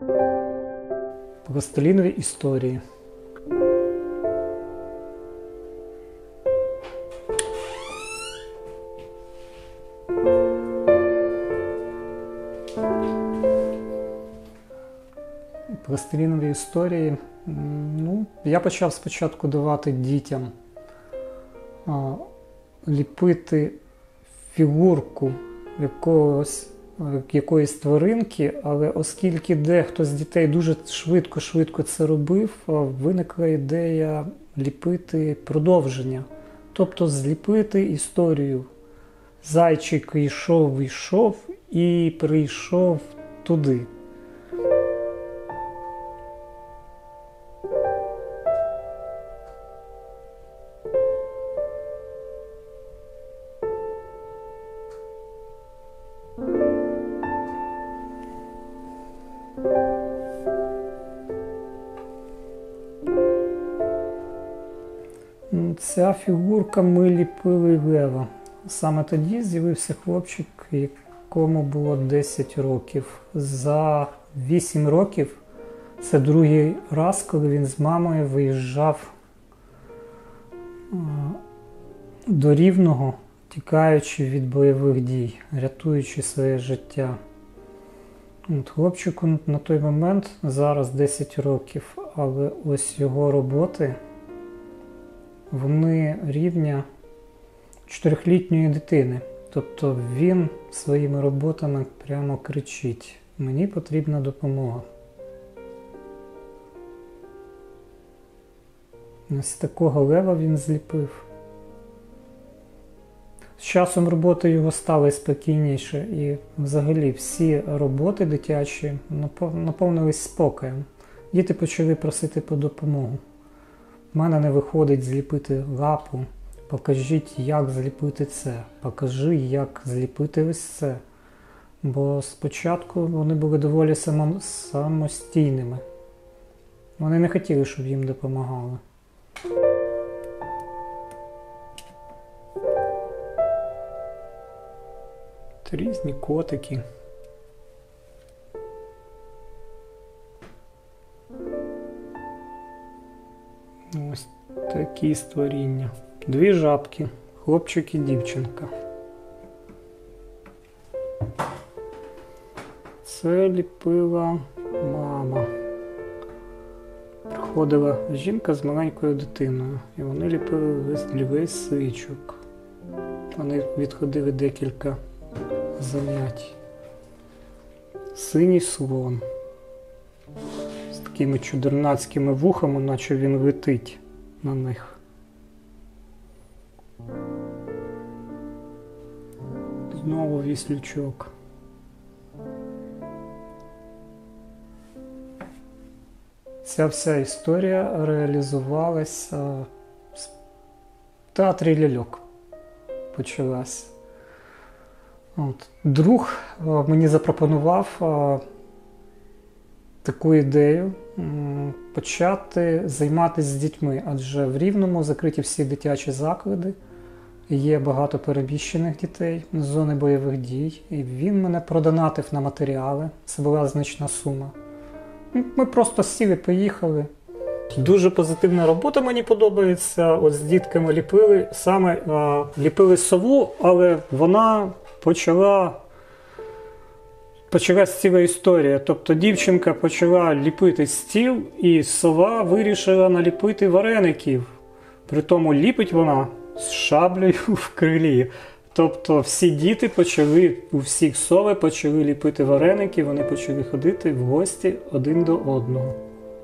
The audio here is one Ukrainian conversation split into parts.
Пластилінові історії. Пластилінові історії, я почав спочатку давати дітям ліпити фігурку якоїсь тваринки, але оскільки дехто з дітей дуже швидко це робив, виникла ідея ліпити продовження. Тобто зліпити історію. Зайчик йшов і прийшов туди. Ця фігурка ми ліпили лева. Саме тоді з'явився хлопчик, якому було 10 років. За 8 років, це другий раз, коли він з мамою виїжджав до Рівного, тікаючи від бойових дій, рятуючи своє життя. Хлопчику на той момент зараз 10 років, але ось його роботи, вони рівня 4-літньої дитини. Тобто він своїми роботами прямо кричить: «Мені потрібна допомога». Ось такого лева він зліпив. З часом роботи його стали спокійніше, і взагалі всі роботи дитячі наповнились спокоєм. Діти почали просити про допомогу. У мене не виходить зліпити лапу. Покажіть, як зліпити це. Покажи, як зліпити ось це. Бо спочатку вони були доволі самостійними. Вони не хотіли, щоб їм допомагали. Різні котики. Ось такі створіння. 2 жабки, хлопчик і дівчинка. Це ліпила мама. Приходила жінка з маленькою дитиною, і вони ліпили весь свічок. Вони відходили декілька занять. Синій слон. З такими чудернацькими вухами, наче він летить на них. Знову віслючок. Ця вся історія реалізувалася в театрі ляльок. Почалась. Друг мені запропонував таку ідею почати займатися з дітьми, адже в Рівному закриті всі дитячі заклади, є багато переміщених дітей з зони бойових дій, і він мене продонатив на матеріали, це була значна сума. Ми просто сіли, поїхали. Дуже позитивна робота, мені подобається. От з дітками ліпили, саме ліпили сову, але вона почалась ціла історія. Тобто дівчинка почала ліпити стіл, і сова вирішила наліпити вареників. Притому ліпить вона з шаблею в крилі. Тобто всі діти у всіх сови почали ліпити вареники, вони почали ходити в гості один до одного.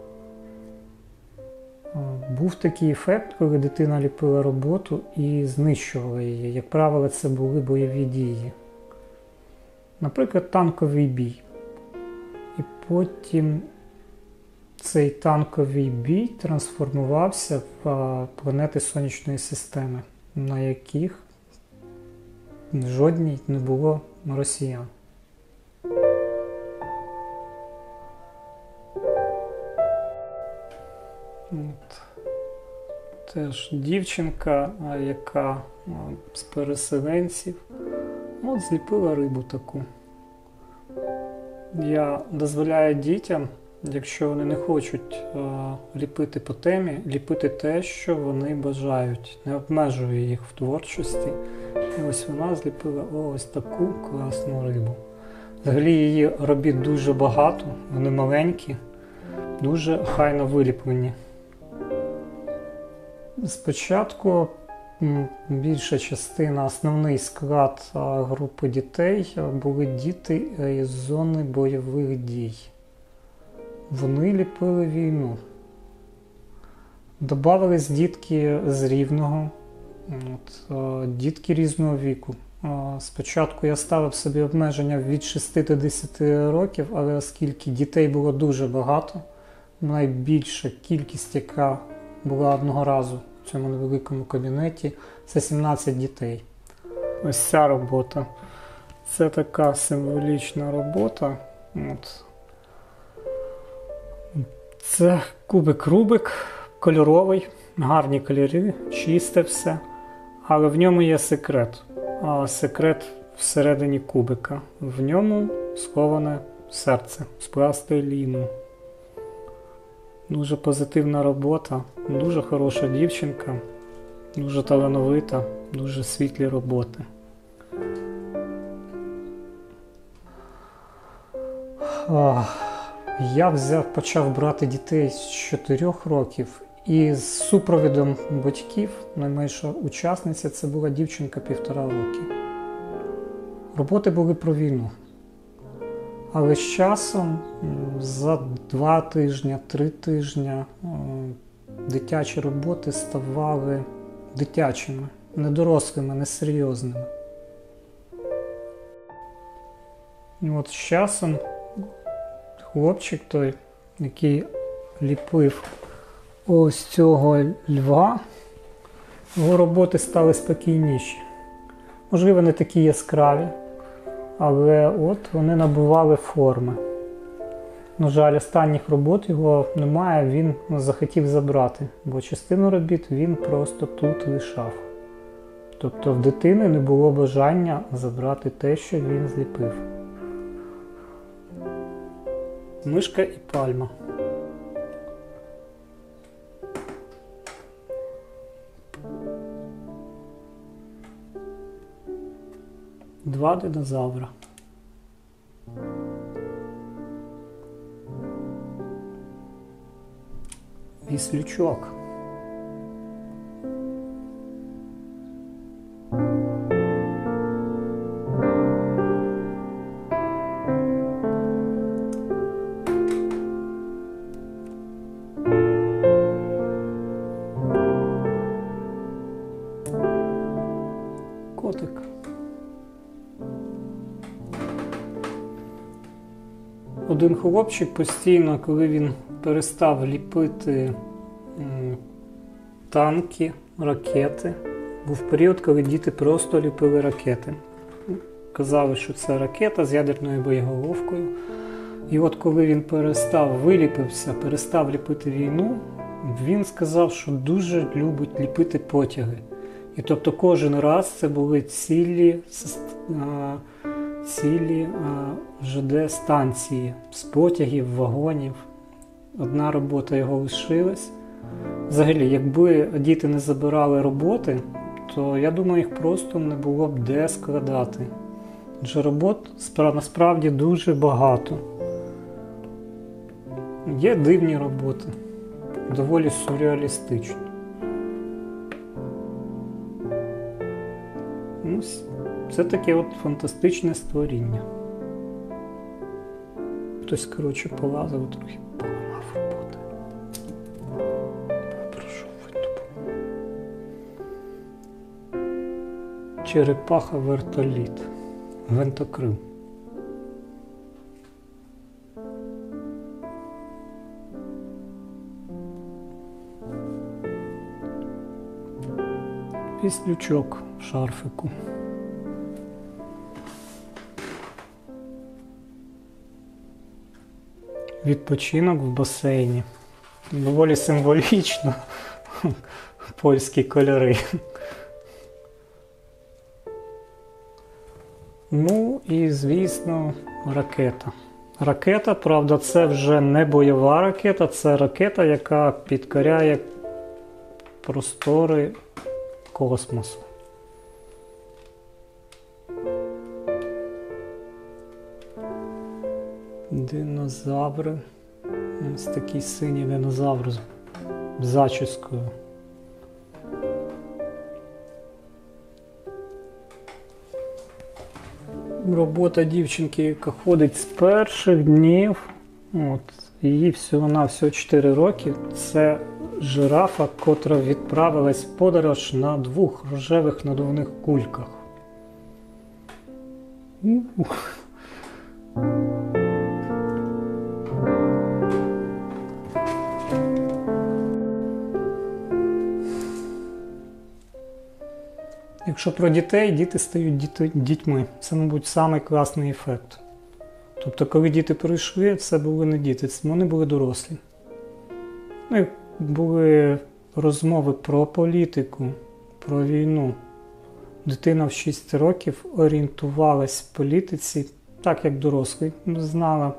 Був такий ефект, коли дитина ліпила роботу і знищувала її. Як правило, це були бойові дії. Наприклад, танковий бій. І потім цей танковий бій трансформувався в планети Сонячної системи, на яких жодній не було росіян. Теж дівчинка, яка з переселенців, зліпила рибу таку. Я дозволяю дітям, якщо вони не хочуть ліпити по темі, ліпити те, що вони бажають. Не обмежую їх в творчості. І ось вона зліпила ось таку класну рибу. Взагалі її робіт дуже багато, вони маленькі, дуже охайно виліплені. Спочатку більша частина, основний склад групи дітей були діти із зони бойових дій. Вони ліпили війну. Добавились дітки з Рівного, дітки різного віку. Спочатку я ставив собі обмеження від 6 до 10 років, але оскільки дітей було дуже багато, найбільша кількість, яка була одного разу в цьому невеликому кабінеті, це 17 дітей. Ось ця робота. Це така символічна робота. Це кубик Рубик, кольоровий, гарні кольори, чисте все. Але в ньому є секрет. Секрет всередині кубика. В ньому сховане серце з пластиліну. Дуже позитивна робота, дуже хороша дівчинка, дуже талановита, дуже світлі роботи. Я почав брати дітей з 4 років і з супровідом батьків, найменша учасниця, це була дівчинка 1,5 роки. Роботи були про війну. Але з часом, за 2 тижні, 3 тижні, дитячі роботи ставали дитячими, не дорослими, не серйозними. І от з часом хлопчик той, який ліпив ось цього льва, його роботи стали спокійніші. Можливо, не такі яскраві, але от вони набували форми. На жаль, останніх робот його немає, він захотів забрати, бо частину робіт він просто тут лишав. Тобто в дитини не було бажання забрати те, що він зліпив. Мишка і пальма. Два динозавра. Віслючок. Котик. Один хлопчик постійно, коли він перестав ліпити танки, ракети, був період, коли діти просто ліпили ракети. Казали, що це ракета з ядерною боєголовкою. І от коли він виліпився, перестав ліпити війну, він сказав, що дуже любить ліпити потяги. І тобто кожен раз це були цілі ЖД-станції з потягів, вагонів. Одна робота його лишилась. Взагалі, якби діти не забирали роботи, то я думаю, їх просто не було б де складати. Адже робот насправді дуже багато. Є дивні роботи, доволі сюрреалістичні. Це таке от фантастичне створіння. Хтось, коротше, полазив трохи, поламав роботи. Прошу, допомогу. Черепаха-вертоліт. Гвинтокрил. Віслючок в шарфику. Відпочинок в басейні. Доволі символічно. Польські кольори. Ну і, звісно, ракета. ракета, правда, це вже не бойова ракета, це ракета, яка підкоряє простори космосу. Динозаври. Ось такий синій динозавр з зачіскою. Робота дівчинки, яка ходить з перших днів. Їй всього-навсього 4 роки. Це жирафа, котра відправилась в подорож на 2 рожевих надувних кульках. Якщо про дітей, діти стають дітьми. Це, мабуть, самий класний ефект. Тобто, коли діти прийшли, це були не діти, вони були дорослі. Ну, були розмови про політику, про війну. Дитина в 6 років орієнтувалась в політиці так, як дорослий. Знала,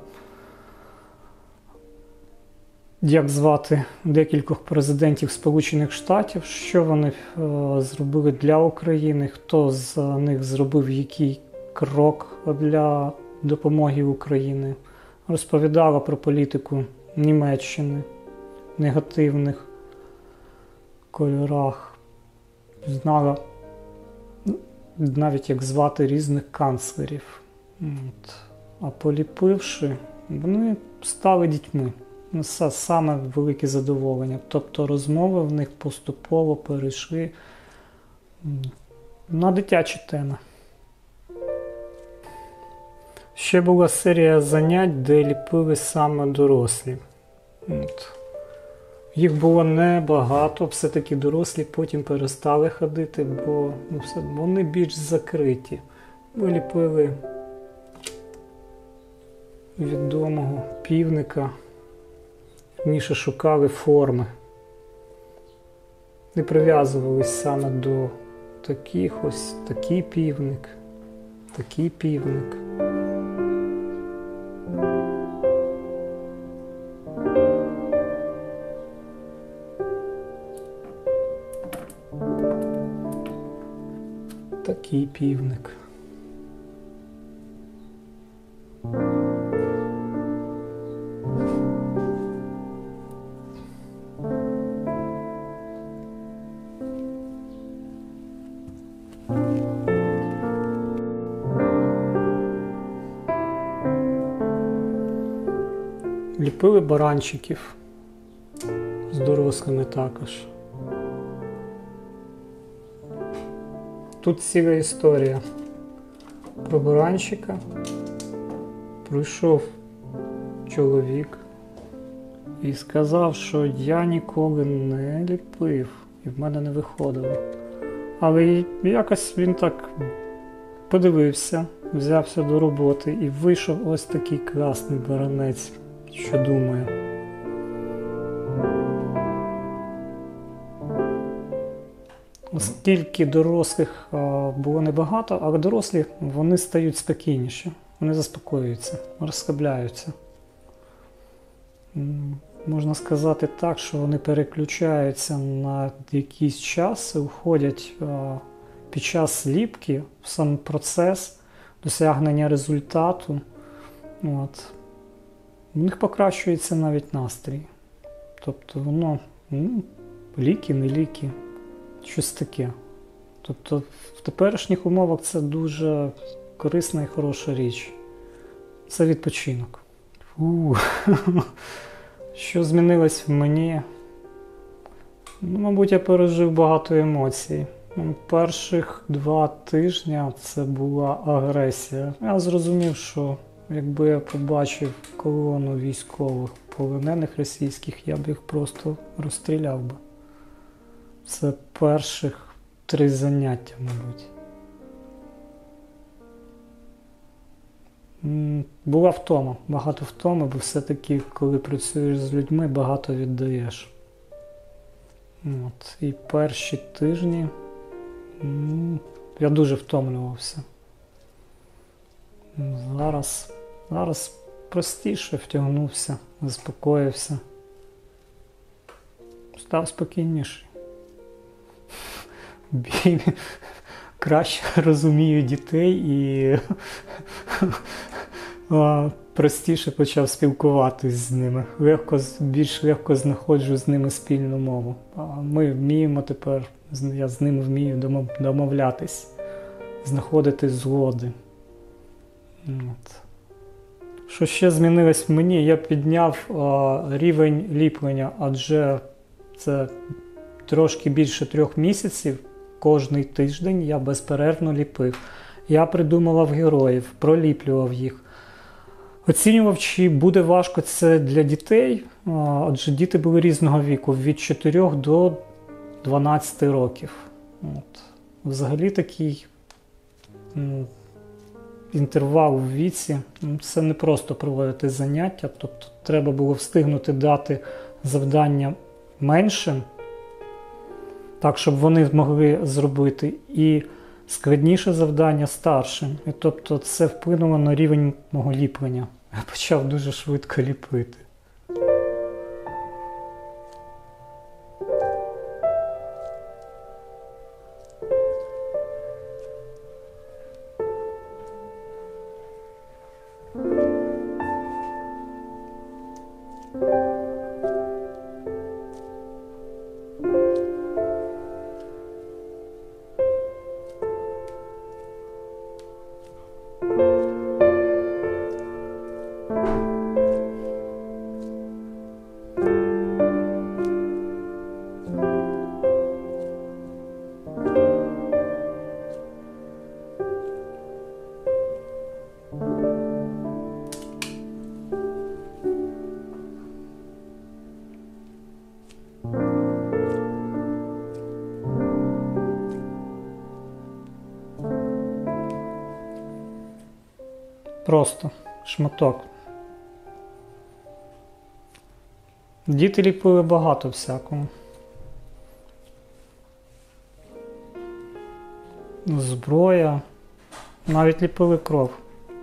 як звати декількох президентів Сполучених Штатів, що вони зробили для України, хто з них зробив який крок для допомоги Україні. Розповідала про політику Німеччини в негативних кольорах. Знала навіть, як звати різних канцлерів. А поліпивши, вони стали дітьми. Це саме велике задоволення. Тобто розмови в них поступово перейшли на дитячі теми. Ще була серія занять, де ліпили саме дорослі. Їх було небагато, все-таки дорослі потім перестали ходити, бо вони більш закриті. Ми ліпили відомого півника, раніше шукали форми. І прив'язувались саме до таких ось, такий півник, такий півник. Такий півник. Ліпили баранчиків з дорослими також. Тут ціла історія про баранчика. Прийшов чоловік і сказав, що я ніколи не ліпив і в мене не виходило. Але якось він так подивився, взявся до роботи і вийшов ось такий класний баранець, що думає. Оскільки дорослих було небагато, але дорослі, вони стають спокійніші, вони заспокоюються, розслабляються. Можна сказати так, що вони переключаються на якийсь час і уходять під час ліпки в сам процес досягнення результату. У них покращується навіть настрій. Тобто воно, ліки, не ліки. Щось таке. Тобто в теперішніх умовах це дуже корисна і хороша річ. Це відпочинок. Що змінилось в мені? Мабуть, я пережив багато емоцій. Перших 2 тижні це була агресія. Я зрозумів, що якби я побачив колону військових полонених російських, я б їх просто розстріляв би. Це перших 3 заняття, мабуть. Була втома, багато втоми, бо все-таки, коли працюєш з людьми, багато віддаєш. І перші тижні я дуже втомлювався. Зараз простіше втягнувся, заспокоївся. Став спокійніший. Краще розумію дітей і простіше почав спілкуватись з ними. Більш легко знаходжу з ними спільну мову. Ми вміємо тепер, я з ними вмію домовлятись, знаходити згоди. От. Що ще змінилось в мені? Я підняв рівень ліплення, адже це трошки більше 3 місяців. Кожний тиждень я безперервно ліпив. Я придумував героїв, проліплював їх. Оцінював, чи буде важко це для дітей, адже діти були різного віку, від 4 до 12 років. От. Взагалі такий інтервал у віці, це не просто проводити заняття, тобто треба було встигнути дати завдання меншим, так, щоб вони змогли зробити, і складніше завдання старшим. І тобто це вплинуло на рівень мого ліплення. Я почав дуже швидко ліпити. Просто шматок. Діти ліпили багато всякого. Зброя, навіть ліпили кров.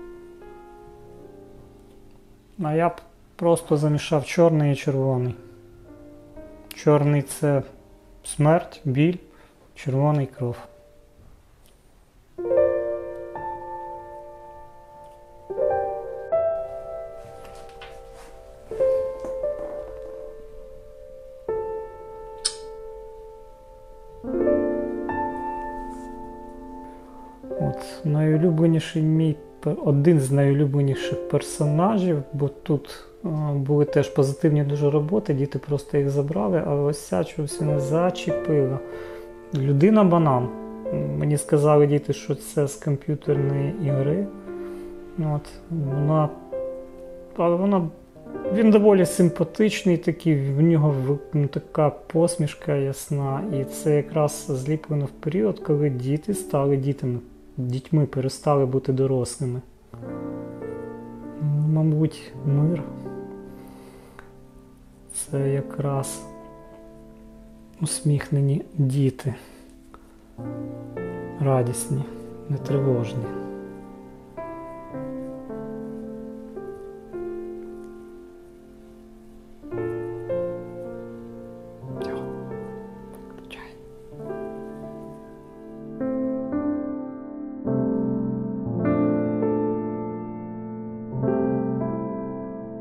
А я просто замішав чорний і червоний. Чорний – це смерть, біль, червоний – кров. Найулюбленіший один з найулюбленіших персонажів, бо тут були теж позитивні дуже роботи, діти просто їх забрали, але ось ця чогось не зачепила. Людина-банан. Мені сказали діти, що це з комп'ютерної ігри. От, він доволі симпатичний, такий, в нього така посмішка ясна, і це якраз зліплено в період, коли діти стали дітьми перестали бути дорослими. Мабуть, мир – це якраз усміхнені діти, радісні, нетривожні.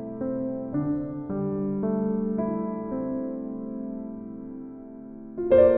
you